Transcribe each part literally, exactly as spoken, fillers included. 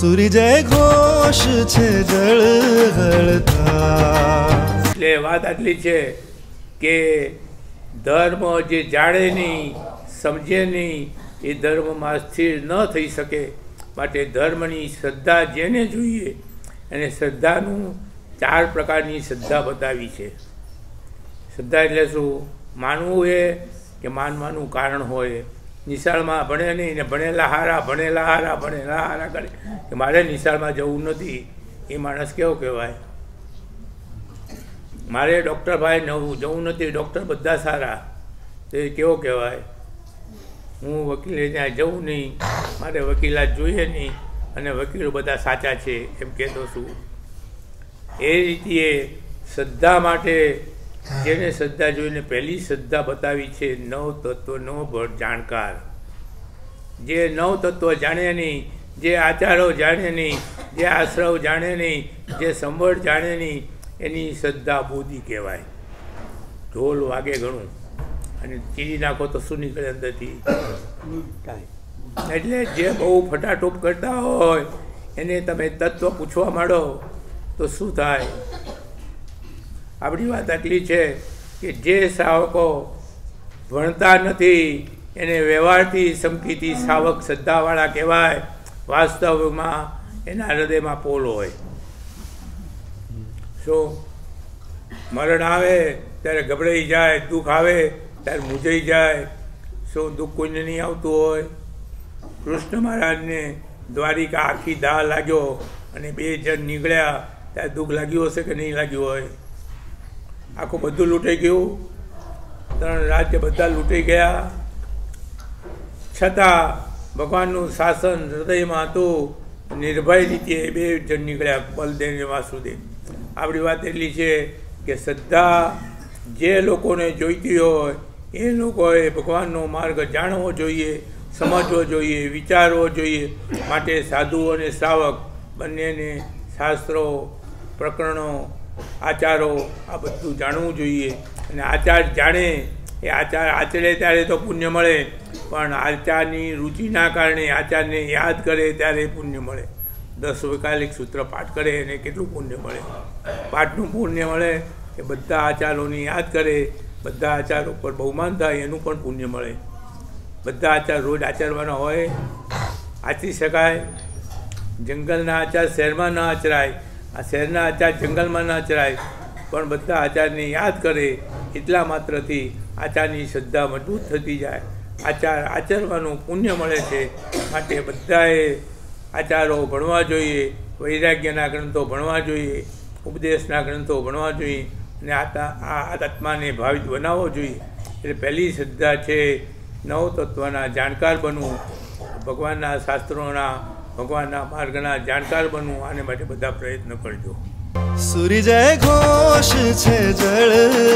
સૂર્ય ઘોષ છે જળ હળતા। એટલે વાત આટલી છે કે ધર્મ જે જાણે નહીં સમજે નહીં એ ધર્મમાં સ્થિર ન થઈ શકે। માટે ધર્મની શ્રદ્ધા જેને જોઈએ અને શ્રદ્ધાનું ચાર પ્રકારની શ્રદ્ધા બતાવી છે। શ્રદ્ધા એટલે શું? માનવું એ કે માનવાનું કારણ હોય। નિશાળમાં ભણે નહીં ને ભણેલા હારા ભણેલા હારા ભણેલા હારા કરે કે મારે નિશાળમાં જવું નથી, એ માણસ કેવો કહેવાય? મારે ડૉક્ટર ભાઈ નવું જવું નથી, ડૉક્ટર બધા સારા, તો એ કેવો કહેવાય? હું વકીલે ત્યાં જવું નહીં, મારે વકીલાત જોઈએ નહીં અને વકીલો બધા સાચા છે એમ કહેતો છું। એ રીતે શ્રદ્ધા માટે જેને શ્રદ્ધા જોઈને પહેલી શ્રદ્ધા બતાવી છે નવ તત્વનો જાણકાર। જે નવ તત્વ જાણે નહીં, જે આચારો જાણે નહીં, જે આશ્રવ જાણે નહીં, જે સંવળ જાણે નહીં, એની શ્રદ્ધા બુદ્ધિ કહેવાય। ઢોલ વાગે ઘણું અને ચીરી નાખો તો શું નીકળે અંદરથી? કાંઈ। એટલે જે બહુ ફટાટોપ કરતા હોય એને તમે તત્વ પૂછવા માંડો તો શું થાય? આપણી વાત આટલી છે કે જે શ્રાવકો ભણતા નથી એને વ્યવહારથી સમકીથી શ્રાવક શ્રદ્ધાવાળા કહેવાય। વાસ્તવમાં એના હૃદયમાં પોલ હોય। શું? મરણ આવે ત્યારે ગભરાઈ જાય, દુઃખ આવે ત્યારે મૂંઝાઈ જાય। શું દુઃખ કોઈને નહીં આવતું હોય? કૃષ્ણ મહારાજને દ્વારિકા આખી દાહ લાગ્યો અને બે જણ નીકળ્યા ત્યારે દુઃખ લાગ્યું હશે કે નહીં લાગ્યું હોય? આખું બધું લૂંટાઈ ગયું, ત્રણ રાજ્ય બધા લૂંટાઈ ગયા, છતાં ભગવાનનું શાસન હૃદયમાં હતું। નિર્ભય રીતે બે જણ નીકળ્યા, બલદેવ અને વાસુદેવ। આપણી વાત એટલી છે કે શ્રદ્ધા જે લોકોને જોઈતી હોય એ લોકોએ ભગવાનનો માર્ગ જાણવો જોઈએ, સમજવો જોઈએ, વિચારવો જોઈએ। માટે સાધુ અને શ્રાવક બંનેને શાસ્ત્રો, પ્રકરણો, આચારો આ બધું જાણવું જોઈએ। અને આચાર જાણે એ આચાર આચરે ત્યારે તો પુણ્ય મળે, પણ આચારની રુચિના કારણે આચારને યાદ કરે ત્યારે પુણ્ય મળે। દસ વૈકાલિક સૂત્ર પાઠ કરે એને કેટલું પુણ્ય મળે? પાઠનું પુણ્ય મળે કે બધા આચારોની યાદ કરે, બધા આચારો પર બહુમાન થાય એનું પણ પુણ્ય મળે। બધા આચાર રોજ આચરવાના હોય? આચરી શકાય? જંગલના આચાર શહેરમાં ના આચરાય, આ શહેરના આચાર જંગલમાં ના આચરાય, પણ બધા આચારને યાદ કરે એટલા માત્રથી આચારની શ્રદ્ધા મજબૂત થતી જાય। આચાર આચરવાનું પુણ્ય મળે છે। માટે બધાએ આચારો ભણવા જોઈએ, વૈરાગ્યના ગ્રંથો ભણવા જોઈએ, ઉપદેશના ગ્રંથો ભણવા જોઈએ અને આતા આ આત્માને ભાવિત બનાવવો જોઈએ। એટલે પહેલી શ્રદ્ધા છે નવ તત્વના જાણકાર બનવું, ભગવાનના શાસ્ત્રોના, ભગવાનના માર્ગના જાણકાર બનવું। આને માટે બધા પ્રયત્ન કરજો। સૂર્ય ઘોષ છે જળ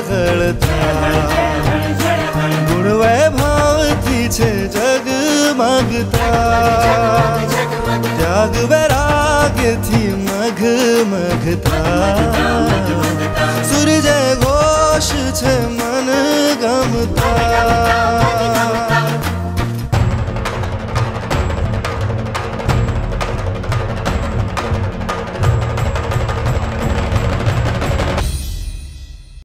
હળતા, ગુણ વૈભવથી છે જગમગતા, ત્યાગ વૈરાગ્યથી મઘ મઘતા। સૂર્ય ઘોષ છે મન ગમતા।